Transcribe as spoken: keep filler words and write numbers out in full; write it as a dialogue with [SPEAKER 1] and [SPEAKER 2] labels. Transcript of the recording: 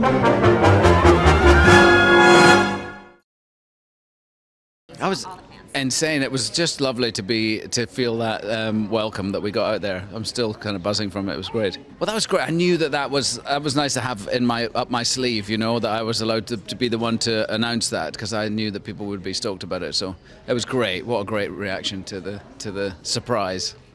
[SPEAKER 1] I was insane. It was just lovely to be to feel that um, welcome that we got out there. I'm still kind of buzzing from it. It was great. Well, that was great. I knew that that was that was nice to have in my up my sleeve. You know, that I was allowed to, to be the one to announce that, because I knew that people would be stoked about it. So it was great. What a great reaction to the to the surprise.